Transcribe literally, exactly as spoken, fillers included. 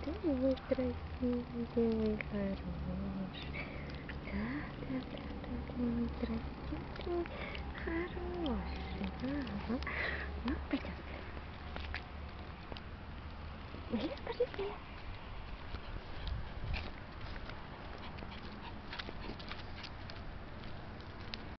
Ты мой красивый, мой хороший. Да, да, да, да, ты мой красивый, хороший. Ага. Ну, пойдем. Блин, пошли.